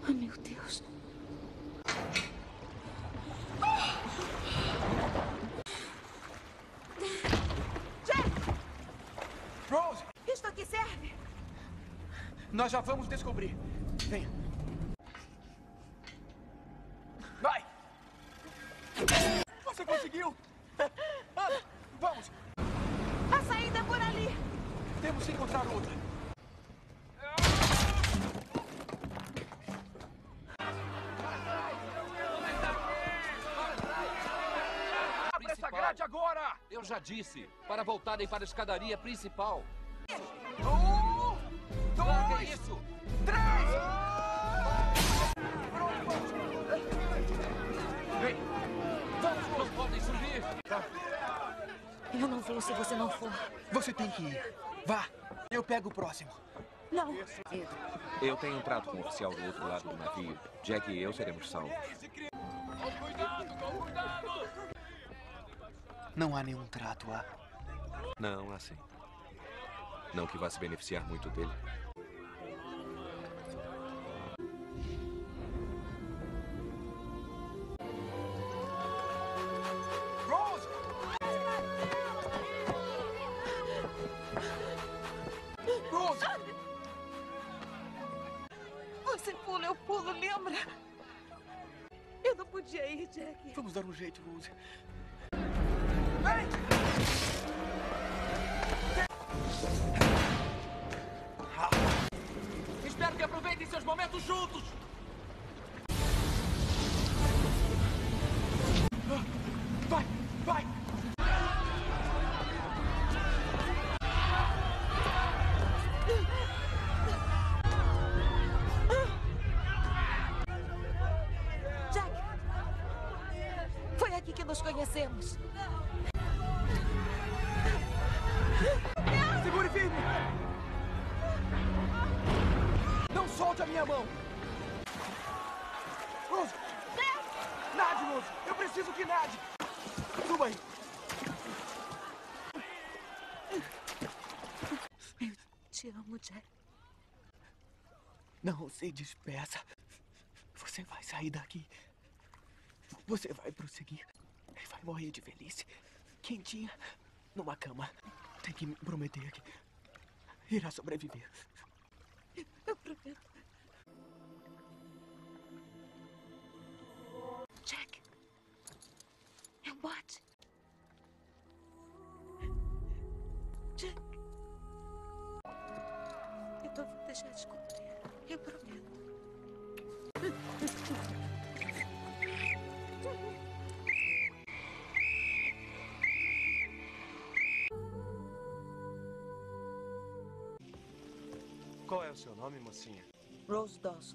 Oh, meu Deus. Rose! Isto aqui serve? Nós já vamos descobrir. Venha. Vai! Você conseguiu! Anda! Vamos! A saída é por ali! Temos que encontrar outra. Abra essa grade agora! Eu já disse, para voltarem para a escadaria principal. 1, 2, isso! 3! Pronto, vamos! Vem! Vamos! Não podem subir! Eu não vou se você não for. Você tem que ir. Vá! Eu pego o próximo. Não. Eu tenho um trato com o oficial do outro lado do navio. Jack e eu seremos salvos. Com cuidado! Não há nenhum trato, há? Não, assim. Não que vá se beneficiar muito dele. Rose! Rose! Você pula, eu pulo, lembra? Eu não podia ir, Jack. Vamos dar um jeito, Rose. Vem! Espero que aproveitem seus momentos juntos! Vai! Vai! Jack! Foi aqui que nos conhecemos. Segure firme! Não solte a minha mão! Rose! Nade, Rose! Eu preciso que nade! Suba aí! Eu te amo, Jack. Não se despeça. Você vai sair daqui. Você vai prosseguir. E vai morrer de velhice. Quentinha, numa cama. Tem que me prometer que irá sobreviver. Eu prometo. Jack. É um bote. Jack. Eu não vou deixar de descobrir. Eu prometo. Qual é o seu nome, mocinha? Rose Dawson.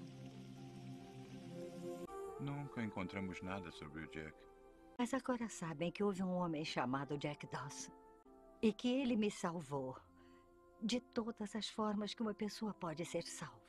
Nunca encontramos nada sobre o Jack. Mas agora sabem que houve um homem chamado Jack Dawson. E que ele me salvou de todas as formas que uma pessoa pode ser salva.